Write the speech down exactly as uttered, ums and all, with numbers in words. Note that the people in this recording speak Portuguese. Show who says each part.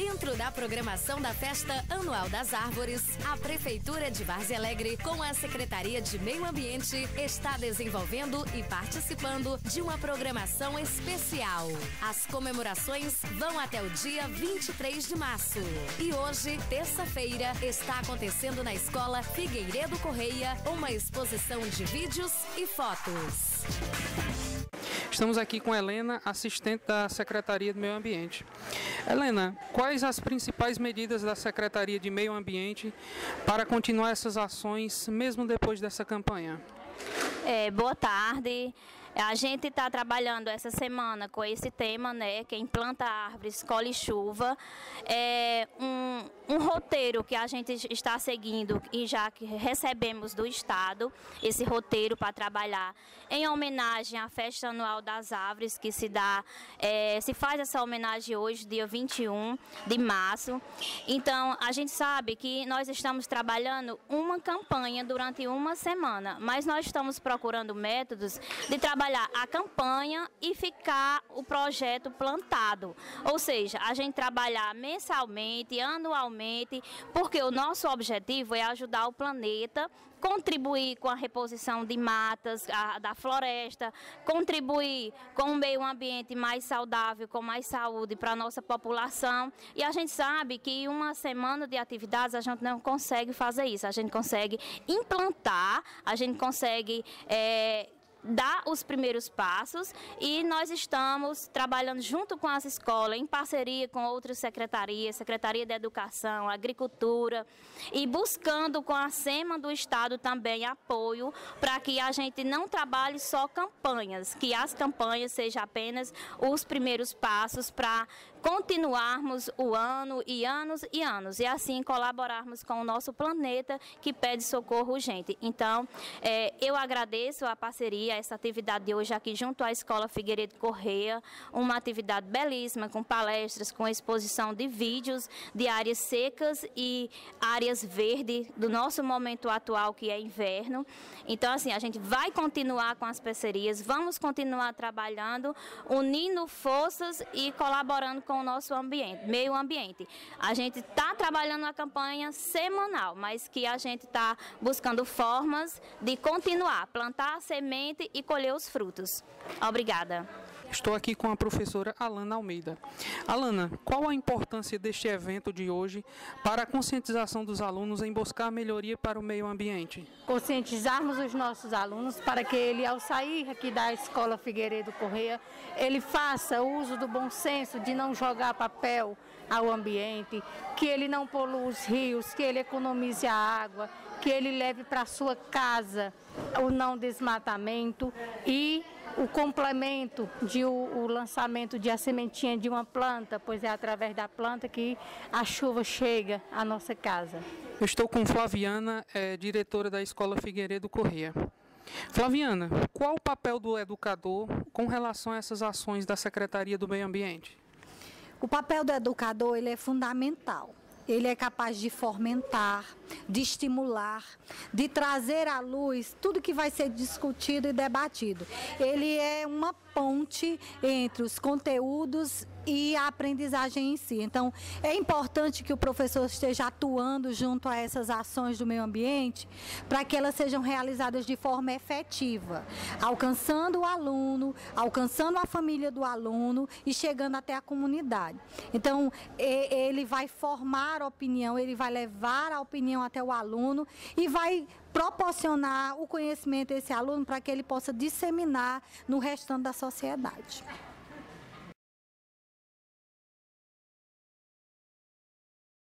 Speaker 1: Dentro da programação da Festa Anual das Árvores, a Prefeitura de Várzea Alegre, com a Secretaria de Meio Ambiente, está desenvolvendo e participando de uma programação especial. As comemorações vão até o dia vinte e três de março. E hoje, terça-feira, está acontecendo na Escola Figueiredo Correia uma exposição de vídeos e fotos.
Speaker 2: Estamos aqui com Helena, assistente da Secretaria de Meio Ambiente. Helena, quais as principais medidas da Secretaria de Meio Ambiente para continuar essas ações, mesmo depois dessa campanha?
Speaker 3: É, boa tarde. A gente está trabalhando essa semana com esse tema, né? Quem planta árvores, colhe chuva. É um, um roteiro que a gente está seguindo e já que recebemos do Estado esse roteiro para trabalhar em homenagem à Festa Anual das Árvores, que se dá, é, se faz essa homenagem hoje, dia vinte e um de março. Então, a gente sabe que nós estamos trabalhando uma campanha durante uma semana, mas nós estamos procurando métodos de trabalhar a campanha e ficar o projeto plantado. Ou seja, a gente trabalhar mensalmente, anualmente, porque o nosso objetivo é ajudar o planeta, contribuir com a reposição de matas, a, da floresta, contribuir com um meio ambiente mais saudável, com mais saúde para a nossa população. E a gente sabe que em uma semana de atividades a gente não consegue fazer isso. A gente consegue implantar, a gente consegue é, dar os primeiros passos, e nós estamos trabalhando junto com as escolas, em parceria com outras secretarias, Secretaria de Educação, Agricultura, e buscando com a SEMA do Estado também apoio para que a gente não trabalhe só campanhas, que as campanhas sejam apenas os primeiros passos para continuarmos o ano e anos e anos, e assim colaborarmos com o nosso planeta que pede socorro urgente. Então, é, eu agradeço a parceria, essa atividade de hoje aqui junto à Escola Figueiredo Correia, uma atividade belíssima, com palestras, com exposição de vídeos de áreas secas e áreas verdes do nosso momento atual, que é inverno. Então, assim, a gente vai continuar com as parcerias, vamos continuar trabalhando, unindo forças e colaborando com o nosso ambiente, meio ambiente. A gente está trabalhando uma campanha semanal, mas que a gente está buscando formas de continuar, plantar a semente e colher os frutos. Obrigada.
Speaker 2: Estou aqui com a professora Alana Almeida. Alana, qual a importância deste evento de hoje para a conscientização dos alunos em buscar melhoria para o meio ambiente?
Speaker 4: Conscientizarmos os nossos alunos para que ele, ao sair aqui da Escola Figueiredo Correia, ele faça uso do bom senso de não jogar papel ao ambiente, que ele não polua os rios, que ele economize a água, que ele leve para a sua casa o não desmatamento e o complemento de o, o lançamento de a sementinha de uma planta, pois é através da planta que a chuva chega à nossa casa.
Speaker 2: Eu estou com Flaviana, é, diretora da Escola Figueiredo Correia. Flaviana, qual o papel do educador com relação a essas ações da Secretaria do Meio Ambiente?
Speaker 5: O papel do educador, ele é fundamental. Ele é capaz de fomentar, de estimular, de trazer à luz tudo que vai ser discutido e debatido. Ele é uma ponte entre os conteúdos e a aprendizagem em si. Então, é importante que o professor esteja atuando junto a essas ações do meio ambiente para que elas sejam realizadas de forma efetiva, alcançando o aluno, alcançando a família do aluno e chegando até a comunidade. Então, ele vai formar opinião, ele vai levar a opinião até o aluno e vai proporcionar o conhecimento a esse aluno para que ele possa disseminar no restante da sociedade.